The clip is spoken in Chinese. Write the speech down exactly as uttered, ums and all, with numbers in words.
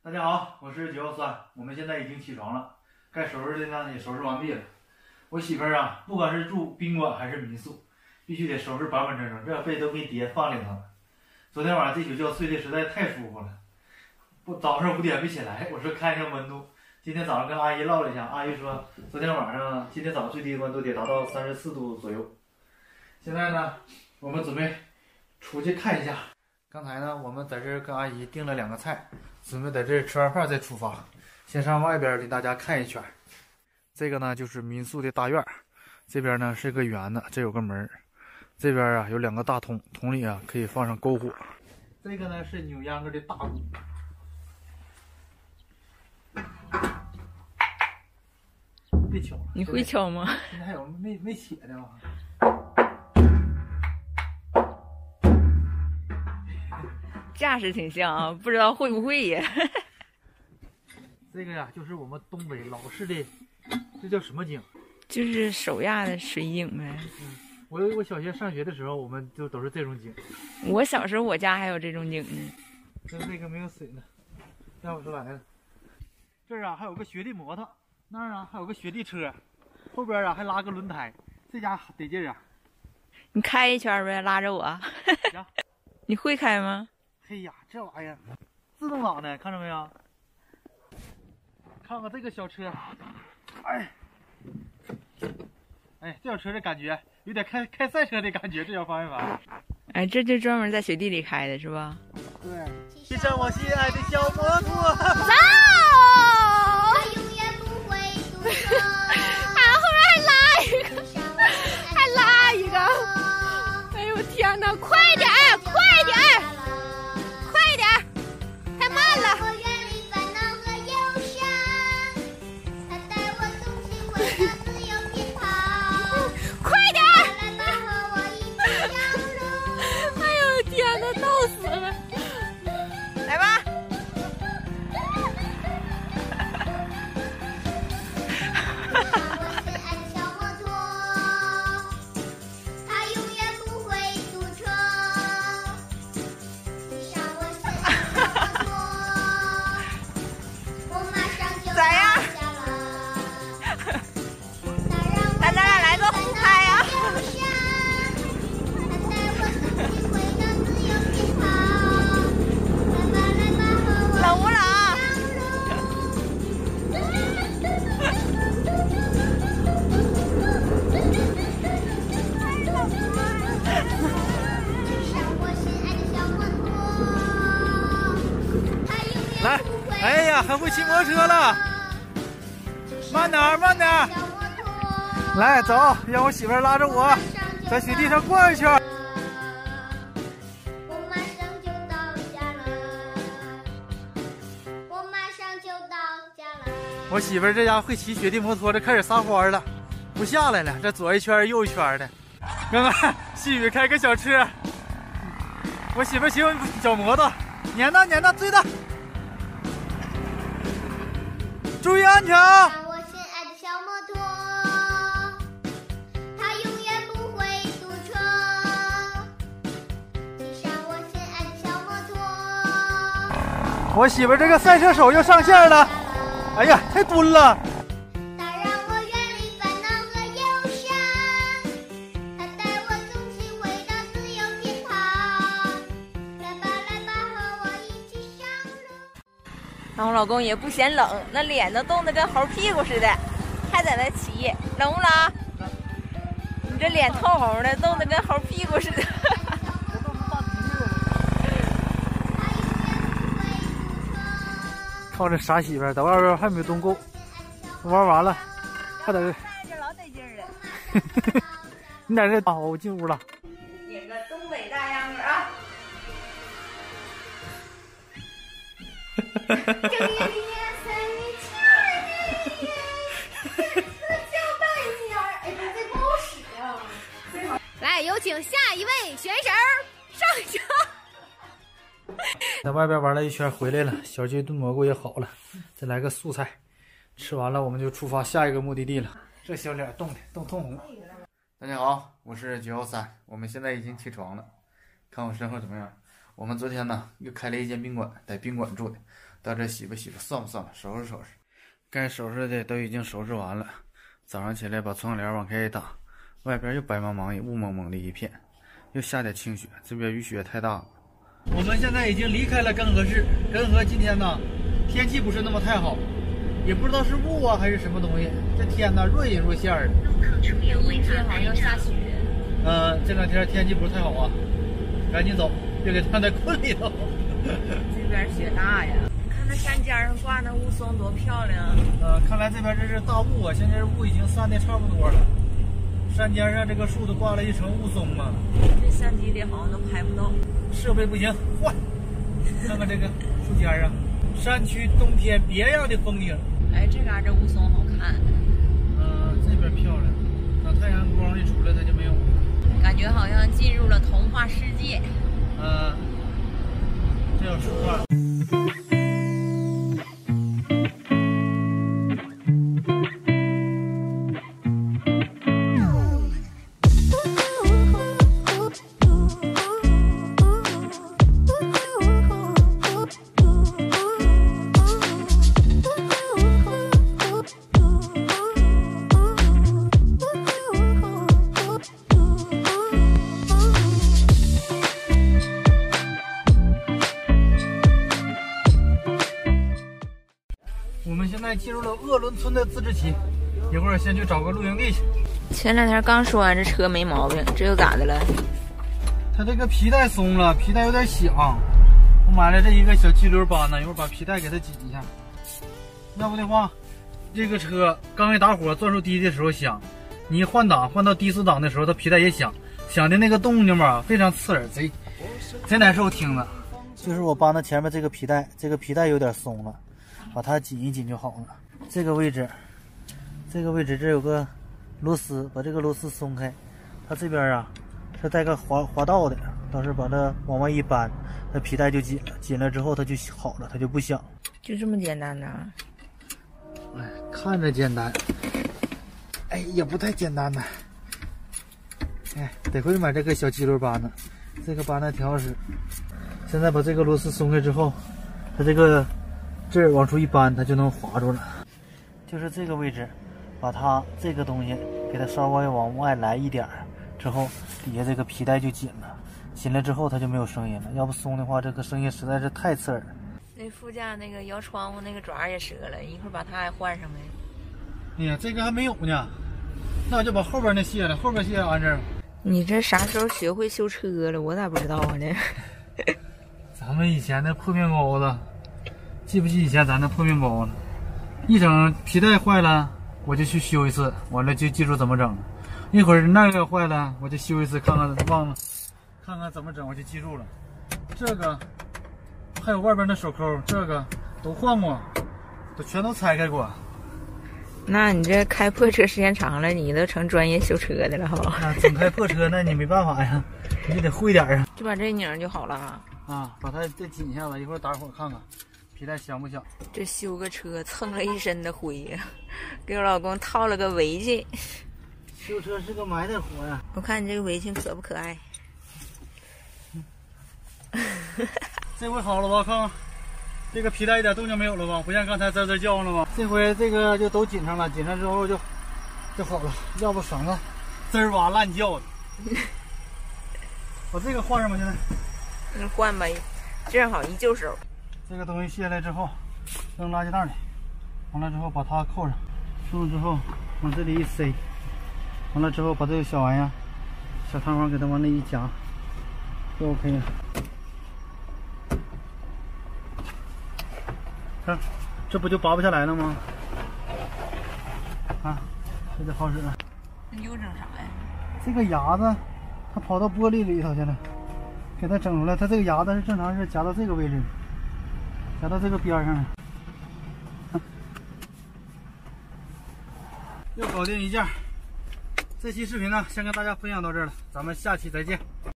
大家好，我是九幺三，我们现在已经起床了，该收拾的呢也收拾完毕了。我媳妇儿啊，不管是住宾馆还是民宿，必须得收拾板板正正，这被都给叠放里头了。昨天晚上这宿觉睡得实在太舒服了，不早上五点没起来，我说看一下温度。今天早上跟阿姨唠了一下，阿姨说昨天晚上今天早上最低温度得达到三十四度左右。现在呢，我们准备出去看一下。刚才呢，我们在这儿跟阿姨订了两个菜，准备在这儿吃完饭再出发。先上外边给大家看一圈。这个呢就是民宿的大院，这边呢是个园子，这有个门，这边啊有两个大桶，桶里啊可以放上篝火。这个呢是扭秧歌的大鼓。别敲了， 你会敲吗？ 现在还有没没写的吗？ 架势挺像啊，不知道会不会呀？ 这个呀，就是我们东北老式的，这叫什么井？ 就是手压的水井呗。 嗯，我我小学上学的时候，我们就都是这种井。 我小时候我家还有这种井呢。 但是这个没有水呢，让我说来了。这儿啊还有个雪地摩托，那儿啊还有个雪地车，后边啊还拉个轮胎，这家得劲啊！ 你开一圈呗，拉着我。 行。 你会开吗？ 嘿呀，这玩意儿自动挡的，看着没有？看看这个小车，哎，哎，这小车的感觉有点开开赛车的感觉，这小方向盘。 哎，这就专门在雪地里开的是吧？ 对，骑上我心爱的小摩托， 走！ 永远不会输球。 啊，后面还拉一个，还拉一个！哎呦天哪，快点，快点！ 来，哎呀，还会骑摩托车了，慢点儿，慢点儿。来，走，让我媳妇儿拉着我，在雪地上逛一圈。 我马上就到家了，我马上就到家了。 我媳妇儿这家会骑雪地摩托，这开始撒欢了，不下来了，这左一圈右一圈的。刚刚细雨开个小车，我媳妇儿骑小摩托，撵它撵它追它。注意安全！ 我心爱的小摩托，它永远不会堵车。骑上我心爱的小摩托。 我媳妇这个赛车手又上线了，哎呀，太蹲了。 它让我远离烦恼和忧伤，它带我纵情回到自由天堂。来吧来吧，和我一起上路。 然后我老公也不嫌冷，那脸都冻得跟猴屁股似的，还在那骑，冷不冷？你这脸透红的，冻得跟猴屁股似的。 靠这傻媳妇在外边还没冻够，玩完了，还在这。 这老得劲儿了。 你在这啊？我进屋了。 演个东北大秧歌啊！ 正月里呀，三月七月，叫半仙儿，哎，这不好使啊！来，有请下一位选手上场。 在外边玩了一圈回来了，小鸡炖蘑菇也好了，再来个素菜，吃完了我们就出发下一个目的地了。这小脸冻的冻通红。大家好，我是九幺三，我们现在已经起床了，看我身后怎么样？我们昨天呢又开了一间宾馆，在宾馆住的， 到这洗吧洗吧，算吧算吧，收拾收拾。该收拾的都已经收拾完了。早上起来把窗帘往开一打，外边又白茫茫、雾蒙蒙的一片，又下点清雪，这边雨雪太大了。我们现在已经离开了根河市。根河今天呢，天气不是那么太好，也不知道是雾啊还是什么东西。这天呢，若隐若现的。 阴天好像要下雪。 嗯，这两天天气不是太好啊，赶紧走，别给他在困里头。 这边雪大呀，你看那山尖上挂那雾凇多漂亮啊！ 呃，看来这边这是大雾啊，现在雾已经散的差不多了。山尖上这个树都挂了一层雾凇啊。 这相机里好像都拍不到。 设备不行，换。看看这个树尖上，山区冬天别样的风景。 哎，这嘎这雾凇好看。 嗯、呃，这边漂亮，等太阳光一出来，它就没有了。 感觉好像进入了童话世界。 嗯、呃，这有树画。我们现在进入了鄂伦村的自治期，一会儿先去找个露营地去。 前两天刚说完这车没毛病，这又咋的了？ 它这个皮带松了，皮带有点响。我买了这一个小激流扳呢，一会儿把皮带给它紧一下。要不的话，这个车刚一打火转速低的时候响，你一换挡换到低速档的时候，它皮带也响，响的那个动静吧，非常刺耳，贼贼难受听着。就是我扳的前面这个皮带，这个皮带有点松了。把它紧一紧就好了。这个位置，这个位置这有个螺丝，把这个螺丝松开，它这边啊是带个滑滑道的，到时候把它往外一扳，它皮带就紧了，紧了之后它就好了，它就不响。 就这么简单呢？ 哎，看着简单，哎，也不太简单呢。哎，得亏买这个小激流扳呢，这个扳呢挺好使。现在把这个螺丝松开之后，它这个这儿往出一扳，它就能滑住了。就是这个位置，把它这个东西给它稍微往外来一点之后，底下这个皮带就紧了，紧了之后它就没有声音了。要不松的话，这个声音实在是太刺耳了。 那副驾那个摇窗户那个爪也折了，一会儿把它还换上呗。 哎呀，这个还没有呢，那我就把后边那卸了，后边卸安这儿。 你这啥时候学会修车了？我咋不知道啊呢？ 咱们以前的破面包子。记不记以前咱那破面包呢？一整皮带坏了，我就去修一次，完了就记住怎么整了。一会儿那个坏了，我就修一次，看看忘了，看看怎么整，我就记住了。这个还有外边的手扣，这个都换过，都全都拆开过。 那你这开破车时间长了，你都成专业修车的了，好吧？ 啊，总开破车，那你没办法呀，你得会点啊。 就把这拧就好了啊。 啊，把它再紧一下子，一会儿打火看看。皮带响不响？ 这修个车蹭了一身的灰呀、啊，给我老公套了个围巾。 修车是个埋汰活呀！ 我看你这个围巾可不可爱？ 这回好了吧？看看这个皮带一点动静没有了吧？不像刚才滋滋叫了吗？这回这个就都紧上了，紧上之后就就好了，要不省得滋儿哇乱叫的。把这个换上吧，现在。 那换吧，正好一就手。 这个东西卸下来之后，扔垃圾袋里，完了之后把它扣上，扣上之后往这里一塞，完了之后把这个小玩意儿、小弹簧给它往那一夹，就 OK 了。看，这不就拔不下来了吗？啊，这就好使了。 那又整啥呀？ 这个牙子，它跑到玻璃里头去了，给它整出来。它这个牙子是正常是夹到这个位置。夹到这个边上了，又搞定一件。这期视频呢，先跟大家分享到这儿了，咱们下期再见。